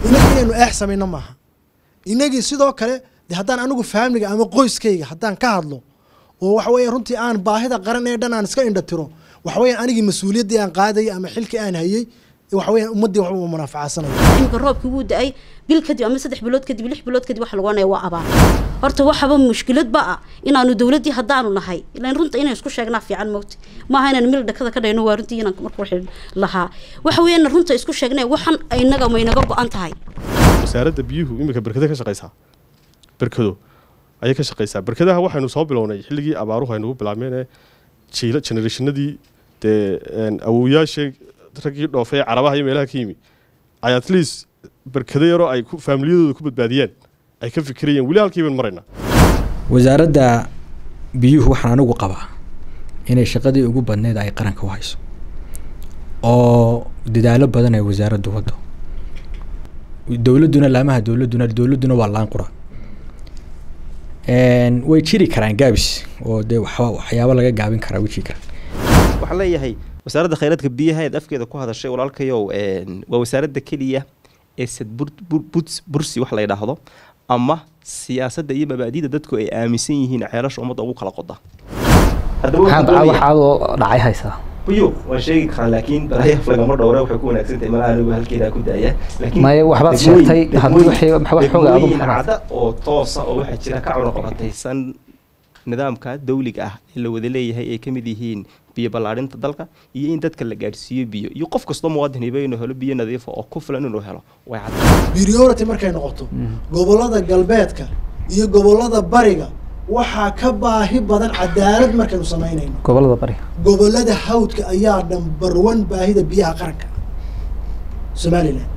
inagii eexsamayna maaha inagii sidoo kale haddaan anigu faamiliga ama qoyskayga haddaan ka hadlo oo waxa weeye runtii aan baahida qaran ee dhan aan iska indhatiro waxa weeye anigii mas'uuliyaddii aan qaadayay ama xilkii aan hayay waxa weeye ummadii wax u munaafacasanay imka roobkii wuu da'ay bil kadib ama 3 bilood kadib 6 bilood kadib wax lagu oonay waa abaar horta waxaba mushkilad baa inaanu dawladii hadaanu nahay ilaan runta inaan isku sheegnaa fiican moogti ma aha inaan mil dhakada ka dhayno waa runtii inaan markuu xil lahaa waxa weeyaan runta isku sheegnay waxan aynaga ma inaga go'an tahay wasaaradda biyuhu imika barkada ka shaqeysaa barkado ayay ka shaqeysaa barkadaha waxaanu soo bilownay xilligii abaaruhu aynu bilaabmeen jiila generationadii awooyaasha ragii dhoofay carabaha iyo meelaha ka yimi ay at least barkada yaro ay familiyadooda ku badbaadiyeen ay ka fikirayeen wali halkiiban marayna wasaaradda biyuhu waxaan anigu qabaa inay shaqadii ugu badneed ay qaranka u hayso oo dadaalo badan ay wasaaraddu wado dawladuna laamaha dawladuna waa laan qura way jiri karaan gaabis oo de waxyaabo laga gaabin karaa wixii kara waxa leeyahay wasaaradda khayraadka biyaha ee afkeeda ku hadashay walaalkayow waa wasaaradda kaliya ee sad bursi wax la yiraahdo ama siyaasadda iyo mabaadiida dadku ay aaminsan yihiin ceelasha ummadda ugu kala qoda hadda waxa dhacay haysa biyo waa sheegi karaa laakiin baraha lagama dhowra waxay ku wanaagsantahay malaha anigu halkeeda ku daaya laakiin ma waxba sheegtay hadii wax xoog aad u xanaada oo toosa oo waxa jira ka cuna qorataysan nidaamka dawliga ah ee la wada leeyahay ay kamid yihiin biyo balaarinta dalka iyo in dadka la gaarsiiyo biyo iyo qof kasta muwaadin inuu helo biyo nadiif ah oo ku filan inuu helo way cad priority markay noqoto gobolada galbeedka iyo gobolada bariga waxa ka baahi badan cadaalad markaynu sameynayno gobolada hawdka ayaa number 1 baahida biyaha qaranka Somaliland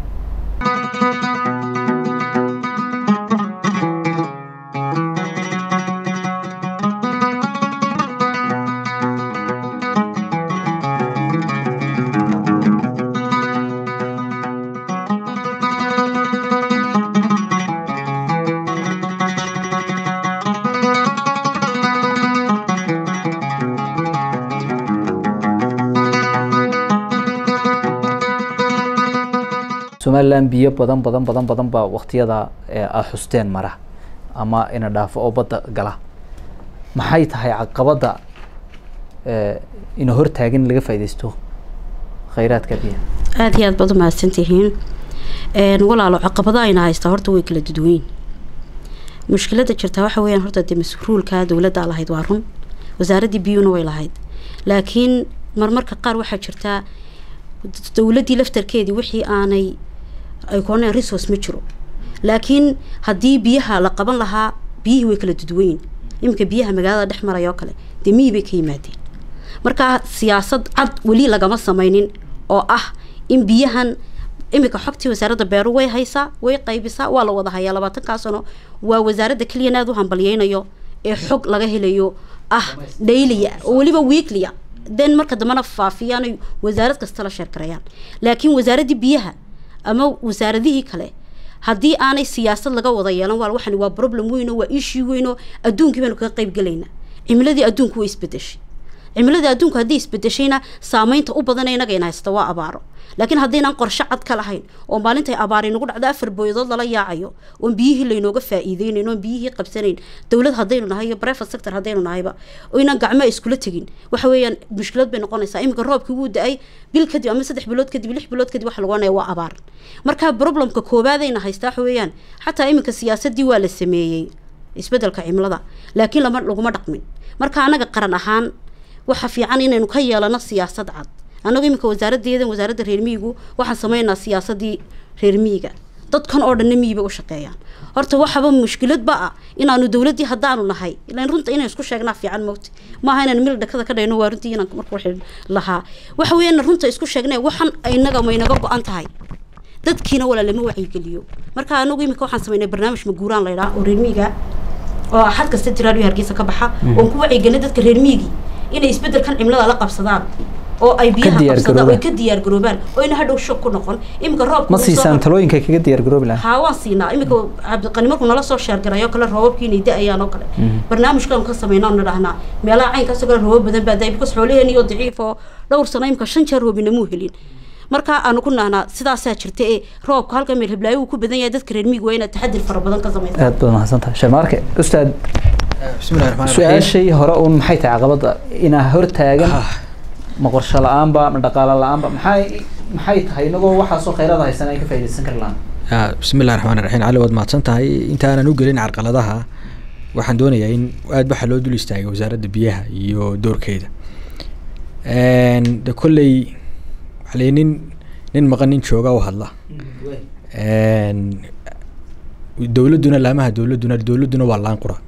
Somaliland biyo badan ba waqtiyada xusteen mara ama ina dhaafo oo bada gala maxay tahay caqabada in hor taagan laga faa'iideysto khayraadka biyaha aad iyo aad badan ma santihiin walaalo caqabada ayna haysta horta way kala duduweyn mushkilada jirta waxa weeyaan horta mas'uulka dawladda lahayd waa run wasaaradda biyuuna way lahayd laakiin marmarka qaar waxa jirta dawladii laftarkeedii wixii aanay ay koonay resource ma jiro laakiin hadii biyaha la qaban lahaa biyihii way kala duduweyn imka biyaha magaalada dhex marayo kale demii bay ka yimaadeen marka siyaasad cad wali lagama sameeynin oo ah in biyahan imika xogtii wasaaradda beeruhu way haysaa way qaybisaa waa la wada hayaa 20 sano waa wasaaradda kaliya aad u hambaliyaynayo ee xog laga helayo ah daily oo waliba weekly den marka damana faafiyaan wasaarad kasta la sheekarayaan laakiin wasaaradda biyaha ama wasaaradihii kale hadii aanay siyaasad laga wada yeelan waxan waa problem weyn oo waa issue weyn oo adduunka baynu ka qayb galayna cimiladii adduunku way isbedeshay cimilada adduunka hadii isbedeshayna saameynta u badan inaga haysta waa abaaro laakiin hadeenan qorshe cad ka lahayn oo maalinta abaar inagu dhacdo 4 booyadood la yaacayo oo biyihii la inooga faa'iideynayno biyihii qabsanayn dawlad hadaynu nahay iyo private sector hadaynu nahayba oo inaan gacmo iskula tagin waxa weeyaan mushkilad bay noqonaysaa imka roobkii wuu da'ay bil kadib ama 3 bilood kadib 6 bilood kadib wax lagu oonay waa abaar marka problemka koobaad ayna haysta waxa weeyaan xataa imka siyaasadii waa la sameeyay isbedelka cimilada laakiin laguma dhaqmin marka anaga qaran ahaan waxa fiican inaynu ka yeelano siyaasad cad anagu imika wasaaradda reer miyigu waxaan sameeynaa siyaasadii reer miyiga dadkan oo dhan miyiba u shaqeeyaan horta waxaba mushkilad baa inaanu dawladii hadaanu nahay ilaan runta inaan isku sheegnaa fiican moogti ma aha inaan mil dhakada ka dhayno waa runtii inaan markuu xil lahaa waxa weeyaan runta isku sheegnay waxan aynaga ma inaga go'an tahay dadkiina wala lama wacyi geliyo marka anagu imika waxaan sameeynaa barnaamij maguuraan la yiraahdo reer miyiga oo xad kasta tiraadu hargeysa ka baxa oo ku wacyi gelin dadka reer miyiga inay isbedelkan cimilada la qabsadaan oo ay biyaha qabsadaan oo ka diyaar garoobaan oo in hadhow shaq ku noqon imika roobku ma siisan talooyinka kaga diyaar garoobi lahaa haa waan siinaa imika Cabdiqani markuu nala soo sheer garayo kala roobkii inay da'ayaan oo kale barnaamijkan ka sameeynaa nadahnaa meelaha caynkaas oo kale roob badan baa daayib ka xoolaheena iyo daciif oo dhowr sano imika 5 jeer roobina muu helin marka aanu ku nahnaa sidaasaa jirta ee roobka halka meel hiblaayo uu ku badan yahay dadka reer miyiga waa inaad taxadir fara badan ka samaysaa aad baad mahadsantahay Sharmaarke ustaad bismillaahir rahmaanir rahiim su'aashay hore uun maxay tahay caqabada inaa hor taagan ma qorshe la'aanba ma dhaqaale la'aanba maxay tahay inagoo waxaa soo kheyraad haysan ay ka faa'iideysan karlaan bismillaahir rahmaanir rahiim cali waad mahadsantahay intaanan u gelin carqaladaha waxaan doonayaa in aad waxa loo dul istaagay wasaaradda biyaha iyo doorkeeda de kolley waxaa nin maqan nin jooga u hadla dowladduna laamaha dowladduna waa laan qura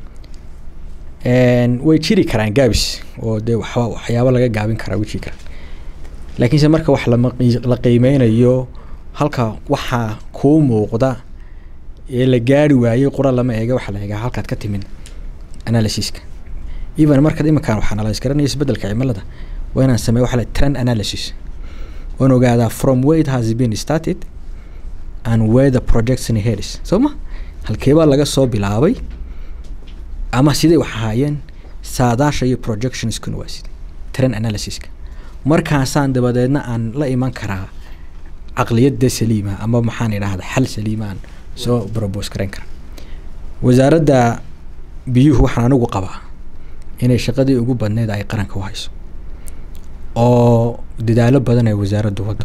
way jiri karaan gaabis oo dee waxyaabo laga gaabin karaa way jiri karaan laakiinse marka wax la qiimeynayo halka waxaa kuu muuqda ee la gaari waayey qura lama eega waxa la eegaa halkaad ka timin analysiska even markaad iminkaan waxaa analyse garanaya isbeddelka cimilada waa inaan sameeyo waxa la trend analysis waan ogaadaa from where it has been started and where the projection heads soo ma halkeebaa laga soo bilaabay ama sidee wax ahaayeen saadaasha iyo projectionskuna waa sidee trend analysiska markaasaan dabadeedna aan la iman karaa caqliyadda saliima ama maxaan idhaahdaa xal saliima aan soo propose karayn kara wasaaradda biyuhu waxaan anigu qabaa inay shaqadii ugu badneed ay qaranka u hayso oo dadaalo badan ay wasaaraddu wado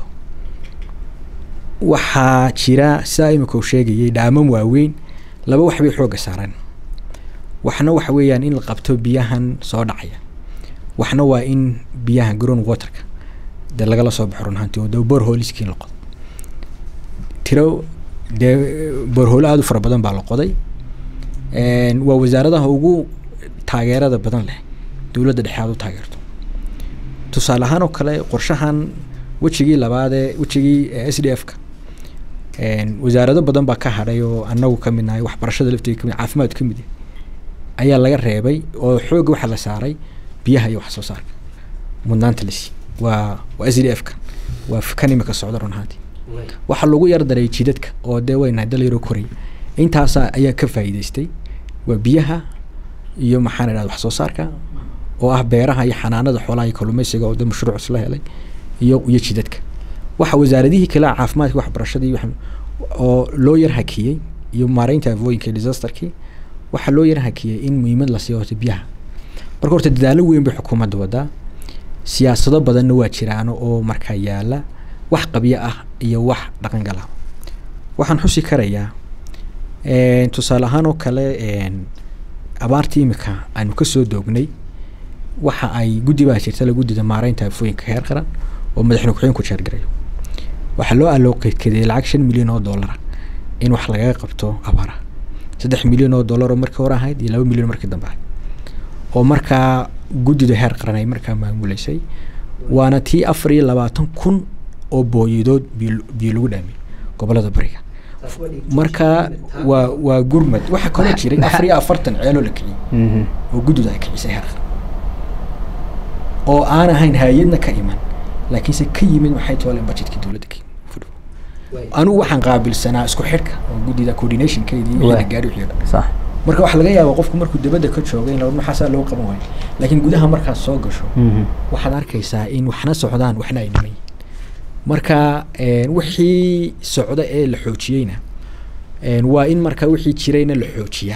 waxaa jira sidaa imika uu sheegayay dhaamam waaweyn laba wax bay xoogga saareen waxna waxa weeyaan in la qabto biyahan soo dhacaya waxna waa in biyahan ground waterka dee lagala soo baxo run ahaantii oo dee boreholiskiin la qodo tiro dee borehole aada u fara badan baa la qoday waa wasaaradaha ugu taageerada badan leh dowladda dhexe aad u taageerto tusaale ahaan oo kale qorshahan wejigii s d f ka wasaarado badan baa ka hadhay oo anagu ka midnahay waxbarashada lafteeda kamid caafimaadku ka mid ayaa laga reebay oo xoogga waxaa la saaray biyaha iyo wax soo saarka mudnaanta lasi waa s d f ka waa kan imika socda run ahaantii waxaa lagu yar daray jidadka oo dee weynahay dal yaroo koray intaasaa ayaa ka faa'iidaystay waa biyaha iyo maxaan idhahda wax soo saarka oo ah beeraha iyo xanaanada xoolaha iyo kalluumaysiga oo dee mashruuc isla helay iyo jidadka waxa wasaaradihii kale caafimaadka waxbarashadii oo loo yar hakiyey iyo maareynta afooyinka disasterkii waxaa loo yar hakiyey in muhiimad la siiyo horta biyaha marka horta dadaalo weyn bay xukuumadda wadaa siyaasado badanna waa jiraan oo markaa yaala wax qabyo ah iyo wax dhaqan gala waxaan xusi karayaa tusaale ahaan oo kale abaartii imika aanu kasoo doognay waxa ay guddi baa jirta la guddida maareynta afooyinka heer qaran oo madaxweyne ku-xigeenku jeergarayo waxaa loo alooqeedkeeday lacag $5 milyan in wax lagaga qabto abaaraha $3 milyan oo markii hore ahayd iyo $2 milyan markii dambe ahayd oo markaa guddida heer qaran ay markaa maamuleysay waana tii 24,000 oo booyadood biyo lagu dhaamiyay gobolada bariga marka waa gurmad waxa kale jiray 44 ceelo la kiciyay oo guddida ay kicisay heer qaran oo aan ahayn hay'adna ka iman laakiin se ka yimid waxay tooleen budgetka dawladda anigu waxaan qaabilsanaa isku xidhka oo guddida coordinationkeedii iyo gaari wixii sax marka waxa laga yaabaa qofku markuu dibadda ka joogo in maxaa loo qaban waayo laakiin gudaha markaad soo gasho waxaad arkaysaa in waxna socdaan waxna ay dhiman marka wixii socda ee la xoojiyeyna waa in marka wixii jirayna la xoojiyaa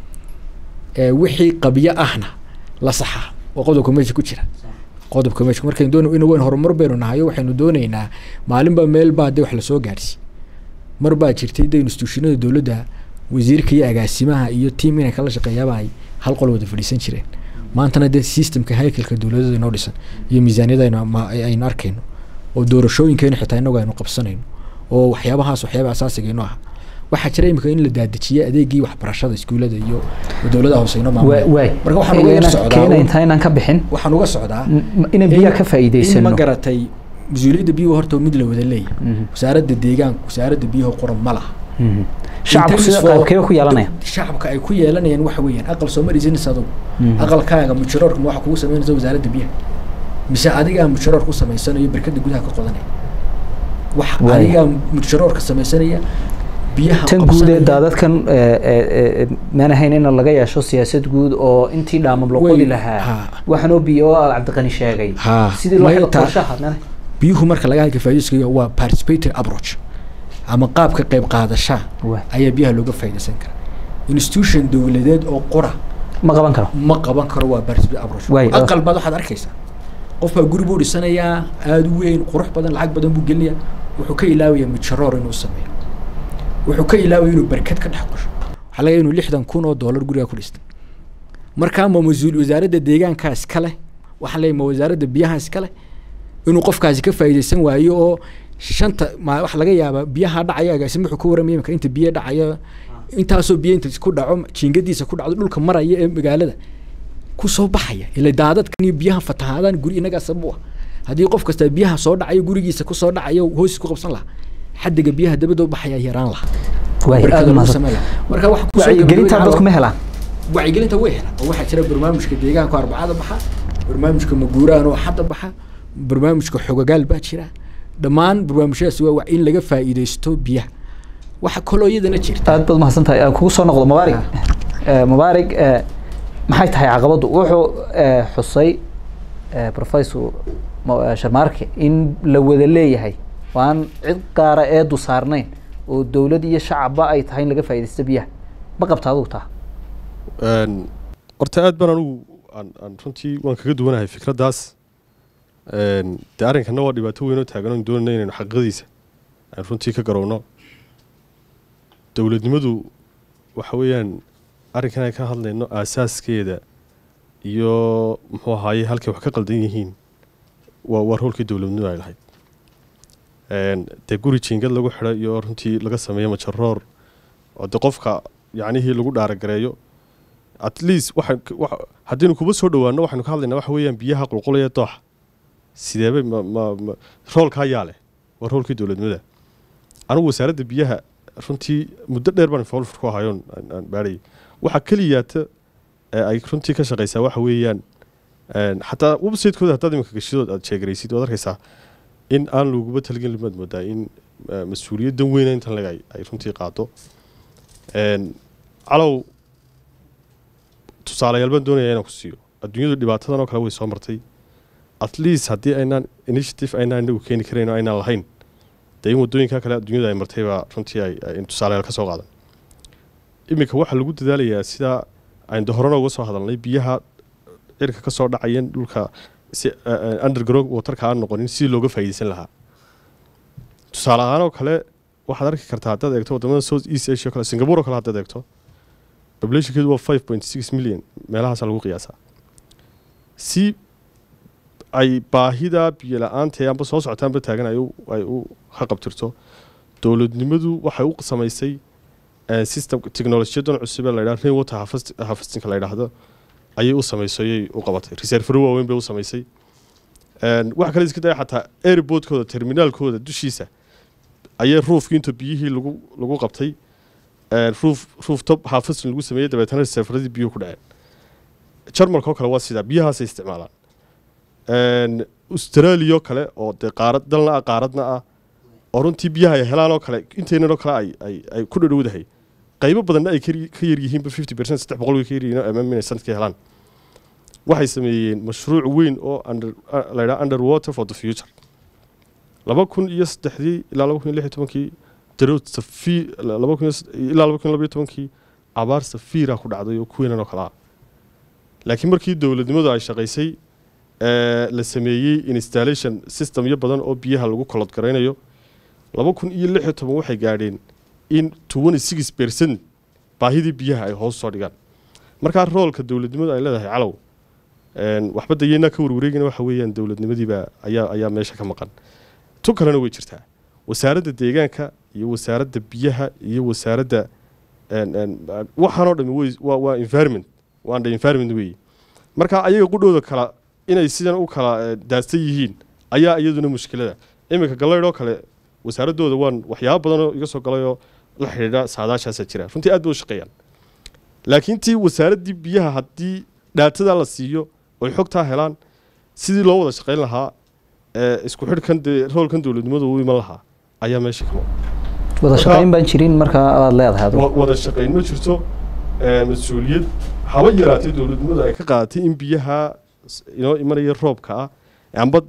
wixii qabyo ahna la saxa oo qodobka meesha ku jira qodobka meesha markaynu doonayno in weyn horumar baynu nahayo waxaynu doonaynaa maalinba meel baa dee wax la soo gaarsi mar baa jirtay dee institutionada dowladda wasiirka iyo agaasimaha iyo team inay kala shaqeeyaaba ay hal qol wada fadhiisan jireen maantana dee systemka haykalka dowladda inoo dhisan iyo miisaaniyada aynu arkayno oo doorashooyinkeena xitaa inagu aynu qabsanayno oo waxyaabaha asaasiga inoo ah waxaa jira imika in la daadajiyo adeegii waxbarashada iskuulada iyo dowladaha hoose inoo maamulay marka waxaan uga yar socdaa intaan ka bixin waxaan uga socdaa in biyaha ka faa'iideysano ma garatay mas'uuliyadda biyuhu horta mid la wada leeyahay wasaaradda deegaanka wasaaradda biyuhu qoran ma laha shacabku sida qaybkee ku yeelanaya shacabka ay ku yeelanayaan waxa weeyaan aqal Soomaaliyeed sado aqalkaaga mujroorka waxa kugu sameynaysa wasaaradda biyaha mise adiga mujroor ku sameysanayo barkada gudaha ka qodanay wax adiga mujroorka sameysanaya biyaha tan guud ee daadadkan mana hayn in laga yeesho siyaasad guud oo intii dhaamab loo qodi lahaa waxaan oo biyo Cabdiqani sheegay sidii loo helo qorshaha biyuhu marka laga hadla faa'iideysiga waa participatory approach ama qaabka qayb qaadasha ayaa biyaha looga faa'iideysan karaa institution dawladeed oo qora ma qaban karo waa participatory approach aqal baad waxaad arkaysaa qofka guri buu dhisanayaa aad u weyn qurux badan lacag badan buu gelinayaa wuxuu ka ilaawayaa mijaroor inuu sameeyo wuxuu ka ilaawayaa inuu barkad ka dhex qosho waxa laga inuu $60,000 guriga ku dhistay marka ma mas'uul wasaaradda deegaanka iskale waxa la yimid wasaaradda biyaha iskale inuu qofkaasi ka faa'iideysan waayo oo shanta ma wax laga yaaba biyaha dhacaya agaasimo wuxuu ka waramay marka inta biyo dhacaya intaasoo biyo inta ku dhaco jiingadiisa ku dhacdo dhulka maraya ee magaalada ku soo baxaya ila daadadkan biyaha fatahaadaan guri inaga sabab hadii qof kasta biyaha soo dhacayo gurigiisa ku soo dhacayo hoos ku qabsan laha xadiga biyaha dabadoo baxaya yaraan laha marka wax ku soo gelinta dadku ma helaan wacyigelinta way helaan waxa jira barnaamijka deegaanka arbacada baxa barnaamijka maguuraan oo hadda baxa barnaamijka xogagaal baa jira dhammaan barnaamijyadaas waa in laga faa'iideysto biyaha waxa kolooyadana jirta aad baad mahadsantahay kugu soo noqdo mubaarig maxay tahay caqabadu wuxuu xusay professor Sharmaarke in la wada leeyahay waan cid qaara ee du saarnayn oo dawlad iyo shacabba ay tahay in laga faa'iideysto biyaha ma qabtaadu taa horta aad baan aan runtii waan kaga duwanahay fikradaas de arrinkana waa dhibaato weyn oo taagan oo doonayna inaynu xaqiiqadiisa aan runtii ka garowno dawladnimadu waxa weeyaan arrinkan ay ka hadlayno aasaaskeeda iyo muxuu ahaayey halkay wax ka qaldan yihiin waa roolkii dawladnimadu ay lahayd dee guri jiingad lagu xidho iyo runtii laga sameeyo majaroor oo de qofka yacnihii lagu dhaaragareeyo at least haddaynu kuba soo dhowaano waxaynu ka hadlaynaa waxa weeyaan biyaha qulqulaya dooxa sideebay roolkaa yaa leh waa roolkii dawladnimada anigu wasaaradda biyaha runtii muddo dheer baan involved ku ahayoon aan baadhayay waxa keliyaata ay runtii ka shaqaysaa waxa weeyaan xataa website-kooda haddaad iminka gashidood aad sheegaraysid waad arkaysaa in aan laguba talgelin maad moodaa in mas-uuliyaddan weyna intan leg ay runtii qaado calow tusaalayaal baan doonaya inaan ku siiyo adduunyadu dhibaatadan oo kale way soo martay at least haddii aynaan initiative aynaan inagu keeni karayn oo aynaan lahayn dee in waddooyinka kale adduunyada ay martay baa runtii ay tusaalayaal ka soo qaadan iminka waxaa lagu dadaalayaa sidaa aynu horena uga soo hadalnay biyaha cirka ka soo dhacayeen dhulka si underground waterka aan noqonin sidii looga faa'iideysan lahaa tusaale ahaan oo kale waxaad arki kartaa haddaad eegto waddamada South East Asia kale Singapore oo kale haddaad eegto populationkeedu waa 5.6 million meelahaas lagu qiyaasaa si ay baahida biyo la'aanta amba soo socotaanba taagan ay u qabtirto dawladnimadu waxay u samaysay system technology-yadan cusub ee la yiraahdo rainwater harvesting la yiraahdo ayay u samaysay u qabatay reservoir waaweyn bay u samaysay waxa kale iska day xataa airport-kooda terminal-kooda dushiisa ayay roofkii inta biyihii lagu qabtay rooftop harvesting lagu sameeyay dabeetana reservoir-adii biyuhu ku dhaceen jarmalka kale waa sida biyahaas ay isticmaalaan Australia kale oo de qaaradna ah oo runtii biyaha ay helaan oo kale inteynoo kale ay ku dhadhowdahay qaybo badan ay ka yar yihiin 50% 300 ka yar yihiin ama sanadkii helaan waxay sameeyeen mashruuc weyn oo underwater for the future 2003 ilaa 2016 drought safiir 2012 abaar safiira ku dhacday oo kuweyn oo kala laakiin markii dawladnimadu ay shaqaysay la sameeyay installation system iyo badan oo biyaha lagu kolod gareynayo 2016 waxay gaadheen in 26% baahidii biyaha ay hoos soo dhigaan marka roolka dawladnimadu ay leedahay calow waxba dayna ka warwareegina waxa weeyaan dawladnimadiiba ayaa meesha ka maqan tu kalena way jirtaa wasaaradda deegaanka iyo wasaaradda biyaha iyo wasaaradda waxaan oo dhami waa environment waan environment way marka ayaga qudhooda kala inay sidan u kala daastay yihiin ayaa iyaduna mushkilada iminka galeedo kale wasaaradooda waan waxyaabo badan oo iga soo galay oo la xiriira saadaashaas jira runtii aad buu shaqeeyaan laakiin tii wasaaradii biyaha hadii daatada la siiyo oo xogta helaan sidii loo wada shaqeyn lahaa isku xidhkan roolkan dawladnimadu uu iman lahaa ayaa meesha ka wada shaqeyn baan jirin marka aad leedahay wada shaqeyn ma jirto mas'uuliyad haba yaraatay dawladnimadu ay ka qaadatay in biyaha inoo imanaya roobka amba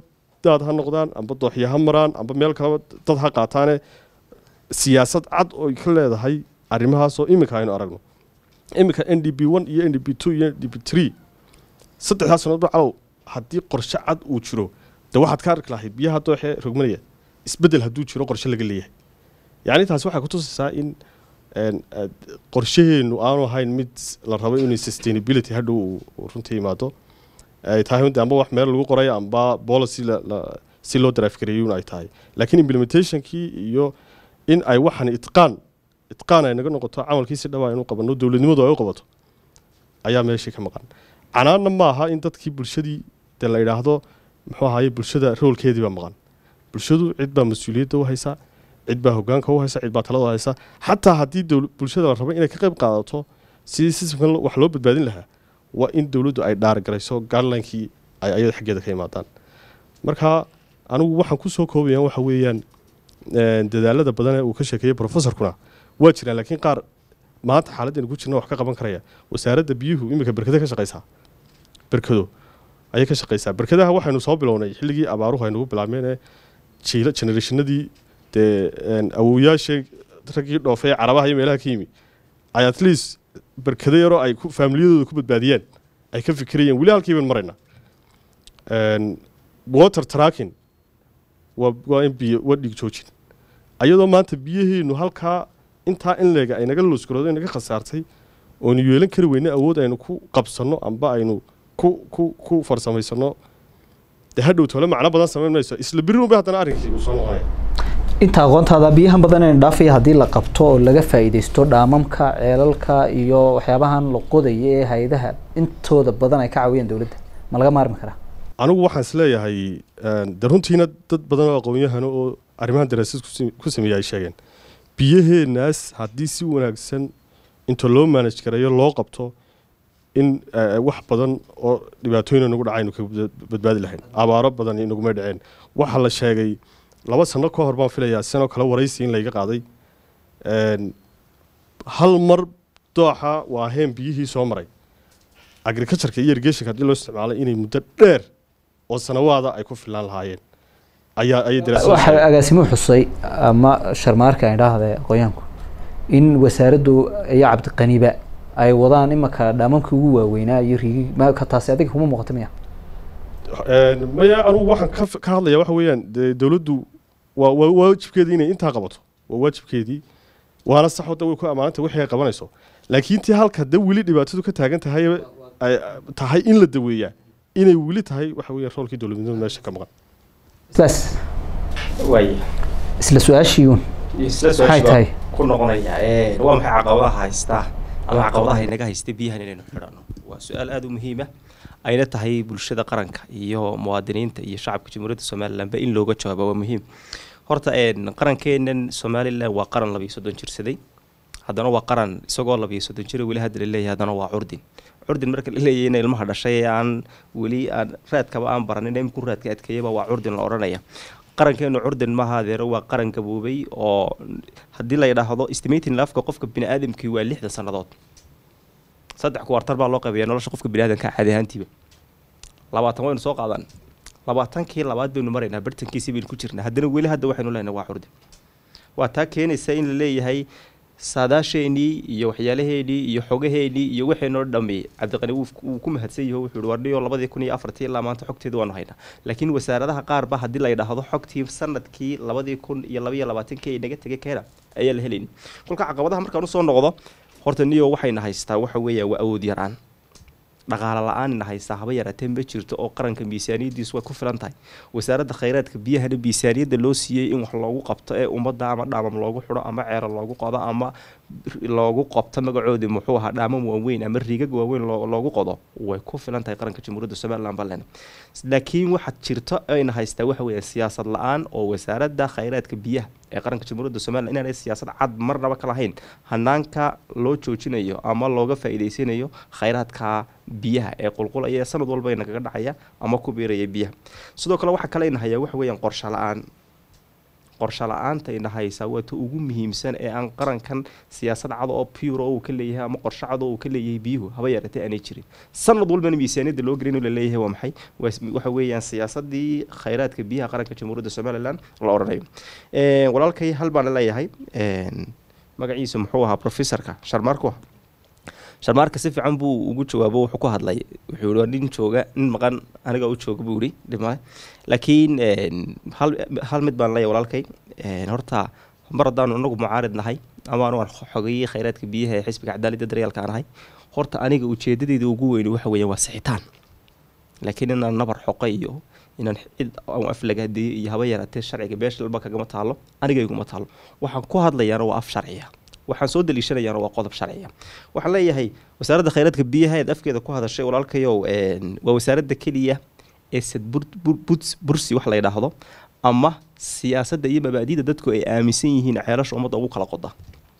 daad ha noqdaan amba dooxya ha maraan amba meel kaleba dad ha qaataane siyaasad cad oo ka leedahay arrimahaasoo iminka aynu aragno iminka NDP1 iyo NDP2 iyo NDP3 saddexdaas sanadba calow haddii qorshe cad uu jiro de waxaad ka arki lahayd biyaha dooxee rogmanaya isbedel hadduu jiro qorshe laga leeyahay yacni taasi waxay ku tusaysaa in qorshaheenu aanu ahayn mid la rabo inuu sustainability hadhow runtii yimaado ay tahay amba wax meel lagu qoray amba policy si loo drive gareeyo ay tahay laakiin implementationkii iyo in ay waxan itqaan ay naga noqoto camalkiisa dhawaa inuu qabano dawladnimadu ay u qabato ayaa meeshii ka maqan canaanna ma aha in dadkii bulshadii de la yidhaahdo muxuu ahaayey bulshada roolkeedii baa maqan bulshadu cid baa mas-uuliyadda u haysa cid baa hoggaanka u haysa cid baa talada u haysa xataa haddii bulshada la rabo inay ka qayb qaadato sidii systemkan wax loo badbaadin lahaa waa in dawladdu ay dhaargarayso guidelinekii ay ayada xaggeeda ka yimaadaan marka anigu waxaan ku soo koobayaan waxa weeyaan dadaalada badan ee uu ka sheekeeyey professorkuna waa jiraan laakiin qaar maanta xaaladdeenu ku jirna wax ka qaban karaya wasaaradda biyuhu iminka berkada ka shaqaysaa berkado ayay ka shaqaysaa berkadaha waxaynu soo bilownay xilligii abaaruhu aynugu bilaabmeen ee jiila generationadii dee awooyaashii raggii dhoofay ee carabaha iyo meelaha ka yimi ay at least berkado yaroo ay faamiliyadooda ku badbaadiyeen ay ka fikirayeen weli halkii baan maraynaa water tracking waa in biyo waa dhig joojin ayadoo maanta biyaheenu halkaa intaa in leega ay naga loosgaroodo naga khasaartay oonu yeelan kari weyne awood aynu ku qabsanno amba aynu ku farsamaysano dee hadhow tole macno badan samayn mayso isla biri unba haddana arrinkii uu soo noqonaya inta aqoontaada biyahan badan in dhaafaya haddii la qabto oo laga faa'iidaysto dhaamamka ceelalka iyo waxyaabahan la qodaya ee hay'adaha intooda badan ay ka caawiyeen dawladda ma laga maarmi karaa anigu waxaan isleeyahay de runtiina dad badan oo aqoon-yahano oo arrimahan daraasad ku sameeya ay sheegeen biyaheenaas haddii si wanaagsan inta loo manage garayo loo qabto in wax badan oo dhibaatooyin nagu dhacaynu ka badbaadi lahayn abaaro badan inaguma dhaceen waxa la sheegay 2 sano ka hor baan filayaa sano kale waraysi in layga qaaday hal mar dooxa waa heen biyihii soo maray agriculture iyo irrigation haddii loo isticmaalay inay muddo dheer oo sanawaada ay ku filaan lahaayeen ayay daraasad waxa agaasimuhu xusay ama sharmaarka ay dhaahday aqoonyaanku in wasaaraddu iyo cabdiqaniba ay wadaan imaka dhaamankii ugu waaweynaa iyo rigi ma ka taasi adiga kuma muuqato miya maya anigu waxaan ka hadlayaa waxa weeyaan dawladdu waa waajibkeedii inay intaa qabato waa waajibkeedii waana sax oo way ku amaananta wixii ay qabanayso laakiin tii halka weli dhibaatadu ka taagan tahay in la daweeyaa inay weli tahay waxa weeyaan roolkii dawladnimada meesha ka maqan bas way isla su'aashiyuun maxay tahay ku noqonaya waa maxay caqabadaha haysta ama caqabadaha inaga haysta biyahan inaynu xidhano waa su'aal aad u muhiim ah ayna tahay bulshada qaranka iyo muwaadiniinta iyo shacabka jamhuuriyadda Soomaaliland in looga jawaabo waa muhiim horta qarankeenan Soomaaliland waa qaran 32 jirsaday haddana waa qaran isagoo 32 jir weli hadda leeyahay haddana waa curdin marka la leeyahay in ilmaha dhashay aan weli aan raadkaba aan baranin in ku raadka adkeeyaba waa curdin la oranaya qarankeenu curdin ma haadeero waa qaran gaboobay oo haddii la yiraahdo estimating lafka qofka bini aadamkii waa 60 sanadood 3 kwartar baa loo qaybiyaa nolosha qofka bini aadamka caadi ahaantiiba 20 waynu soo qaadan 20kii labaad baynu maraynaa bartankiisa baynu ku jirnaa haddana weli hadda waxaynu leenahay waa curdin waa taa keenaysa in la leeyahay saadaasheenii iyo waxyaalaheedii iyo xogaheedii iyo waxeenoo dhammi cabdiqani wuu ku mahadsan yahay wuxuu wardhiyo 2004 ilaa maanta xogteedu waanu haynaa laakiin wasaaradaha qaar ba haddii la yidhaahdo xogtii sanadkii 2022 naga tegay keena ayaa la helin kolka caqabadaha markaan u soo noqdo horta niyo waxayna haystaa waxa weeyaa waa awood yaraan dhaqaale la'aanna haysta haba yaraatee ma jirto oo qaranka miisaaniyadiisu way ku filan tahay wasaaradda khayraadka biyahana miisaaniyadda loo siiyey in wax loogu qabto ee ummadda ama dhaamam loogu xidho ama ceero loogu qodo ama loogu qabto magacoodii muxuu ahaa dhaamam waaweyn ama riigag waaweyn loogu qodo way ku filan tahay qaranka jamhuuriyadda Soomaaliland balan laakiin waxa jirto ayna haystaa waxa weeye siyaasad la'aan oo wasaaradda khayraadka biyaha ee qaranka jamhuuriyadda Soomaaliland inaanay siyaasad cad marnaba ka lahayn hanaanka loo joojinayo ama looga faa'iideysanayo khayraadka biyaha ee qulqulaya sanad walba ay naga dhacaya ama ku beeraya biyaha sidoo kale waxa kale in haya waxa weeyaan qorshe qorshe la'aanta ina haysa waa ta ugu muhiimsan ee aan qarankan siyaasad cad oo pure oo uu ka leeyahay ama qorshe cad oo uu ka leeyahay biyuhu haba yaratay aanay jirin sanad walbana miisaaniyadda loo gelin oo la leeyahay waa maxay waxa weeyaan siyaasadii khayraadka biyaha qaranka jamhuuriyadda Somaliland la oranayo walaalkay hal baan leeyahay magaciisa muxuu ahaa professorka Sharmarka si fiican buu ugu jawaabo wuxuu ku hadlay wuxuu yiri nin jooga nin maqan aniga u jooga buu yiri dhimaa laakiin hal mid baan leeyahay walaalkay horta maradaan anagu mucaarid nahay ama aan xogay khayraadka biyaha ee xisbiga cadaaladda daryeelka anahay horta aniga ujeedadeedu ugu weyn waxa weeyaan waa sixitaan laakiin inaan nabar xoqayo inaan cid aan aflagaadii iyo haba yaratay sharciga beesha walba kaga taalo aniga iguma taalo waxaan ku hadlayaa waa af sharciya waxaan soo daliishanayaa waa qodob sharciya waxaan leeyahay wasaaradda khayraadka biyaha ee afkeeda ku hadashay walaalkayow waa wasaaradda kaliya ee bursi wax la yiraahdo ama siyaasadda iyo mabaadiida dadku ay aaminsan yihiin ceelasha ummadda ugu kala qoda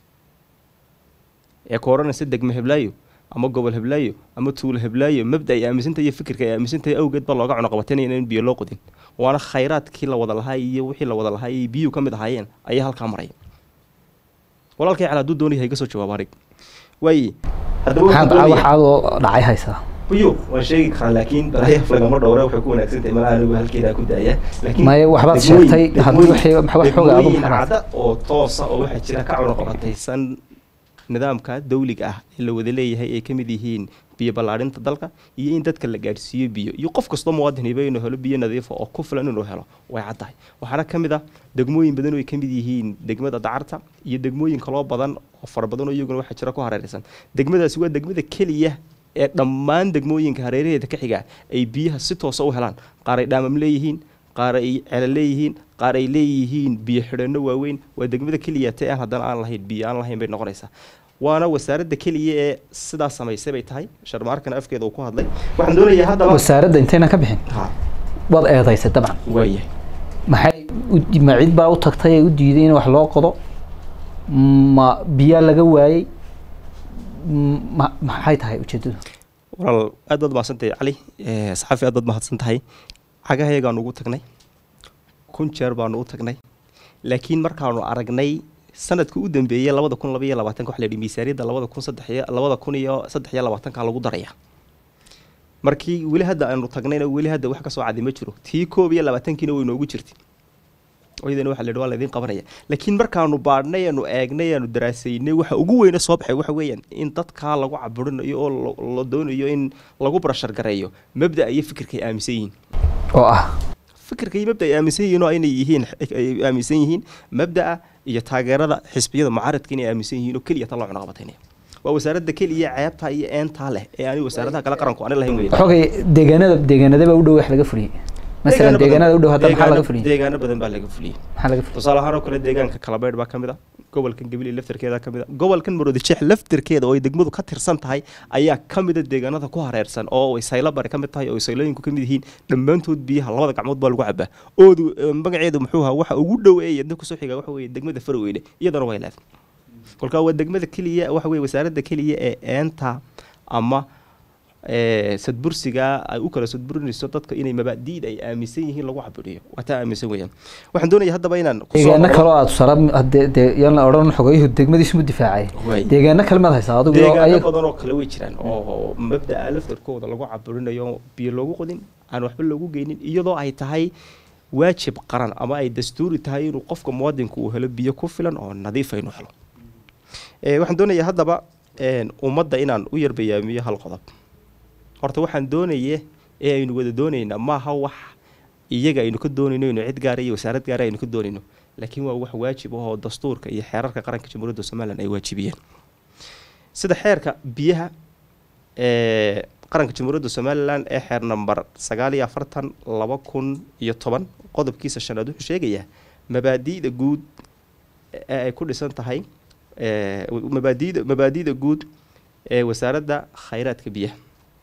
ee kooranaysa degmo Hiblaayo ama gobol Hiblaayo ama tuulo Hiblaayo mabda ay aaminsantahay fikirka ay aaminsantahay awgeed ba looga cunaqabateynaya in biyo loo qodin waana khayraadkii la wada lahaa iyo wixii la wada lahaa iyo biyo kamid ahaayeen ayaa halka maray walaalkay cala duu doonay hayga soo jawaab arig way hadaba waxaad dhacay haysaa biyo waan sheegi karaa laakiin barahay aflagama dhowra waxay ku wanaagsantahay malaha anigu halkeeda ku daaya laakiin ma waxbaad sheegtay hadii wax xoog aad u maxaa oo toosa oo waxa jira ka cunaqabateysan nidaamka dawliga ah ee la wada leeyahay ay kamid yihiin biyo balaarinta dalka iyo in dadka la gaarsiiyo biyo iyo qof kasto muwaadin inuu helo biyo nadiif ah oo ku filan inuu helo way cadahay waxaana kamid ah degmooyin badan oo ay kamid yihiin degmada Dacarta iyo degmooyin kale oo badan oo far badan oo iyaguna waxa jira ku hareeraysan degmadaasi waa degmada kaliya ee dhammaan degmooyinka hareeraheeda ka xiga ay biyaha si toos ah u helaan qaar ay dhaamam leeyihiin qaar ay ceel leeyihiin qaar ay leeyihiin biyo xidhano waaweyn waa degmada kaliya ee aan hadan aan lahayn biyo aan lahayn bay noqonaysaa waana wasaaradda kaliya ee sidaas samaysay bay tahay Sharmarkana afkeeda uu ku hadlay waxaan doonayaa hadaba wasaaradda inteena ka bixin wad eedaysay dabcan waayahay maxay ma cid baa u tagtay ay u diiday in wax loo qodo ma biyo laga waayay maxay tahay ujeedadu walaal aad baad mahadsantahay cali saxafi aad baad mahadsantahay cagahayagaan ugu tagnay kun jeer baan ugu tagnay laakiin markaanu aragnay sanadka u dambeeyay 2022 wax la dhimay miisaaniyadda 2023 ka lagu daraya markii wali hadda aanu tagnayna wali hadda wax ka soo cadi ma jiro tii 22 way noogu jirtay oyadana waxa la yiraahdo la idin qabanaya laakiin markaanu baadhnay aanu eegnay aanu daraasaynay waxa ugu weyn soo baxay waxa weeyaan in dadka lagu caburinayo oo la doonayo in lagu barashar gareeyo mabda iyo fikirka ay aaminsan yihiin oo ah fikirka iyo mabda ay aaminsan yihiin oo ay aaminsan yihiin mabda iyo taageerada xisbiyada mucaaradka inay aaminsan yihiin oo kaliya tan loo cunaqabateynay waa wasaaradda kaliya ceebta iyo eenta leh ee aan wasaaradda kala qaranku aan lahayn weeyaan xogay deegaanada u dhow wax laga fuliyay مثلا deegaanada u dhow hadda maxaa laga fuliyay deegaano badan baa laga fuliyay maxaa laga fuliyay tusaale ahaan oo kale deegaanka Kalabeed baa kamid ah gobolkan Gabiley laftirkeeda kamid ah gobolkan Maroodijeex laftirkeeda oo ay degmadu ka tirsan tahay ayaa kamid ah deegaanada ku hareersan oo ay sayla bari kamid tahay oo saylooyinku kamid yihiin dhammaantood biyaha labada gacmood baa lagu cabaa oo magaceedu muxuu ahaa waxa ugu dhoweeyay dadku soo xiga waxa weeye degmada Farweyne iyadana way leedahay kolka waa degmada kaliya waxa weeye wasaaradda kaliya ee eenta ama sadbursiga ay u kala sadburinayso dadka inay mabaadiid ay aaminsan yihiin lagu cabiriyo wata aaminsan weeyaan waxaan doonayaa hadaba inaan deegaano kale oo aad sarab hadee yaan la oran xogayhu degmadiisu mu difaacay deegaano kale ma haysaa adigu deegaano badan oo kale way jiraan oo mabda laftirkooda lagu cabirinayo biyo loogu qodin aan waxba loogu geynin iyadoo ay tahay waajib qaran ama ay dastuuri tahay inuu qofka muwaadinku uu helo biyo ku filan oo nadiif ah inuu helo waxaan doonayaa hadaba ummadda inaan u yarbayaamiyo hal qodob horta waxaan doonayaa ee aynu wada doonaynaa maaha wax iyaga aynu ka doonayno inuu cid gaar iyo wasaarad gaar aynu ka doonayno laakiin waa wax waajib ah oo dastuurka iyo xeerarka qaranka Jamhuuriyadda Soomaaliland ay waajibiyeen sida xeerka biyaha qaranka Jamhuuriyadda Soomaaliland ee xeer number 49/2010 qodobkiisa 5 wuxuu sheegayaa mabaadiida guud ee ay ku dhisan tahay mabaadiida guud ee wasaaradda khayraadka biyaha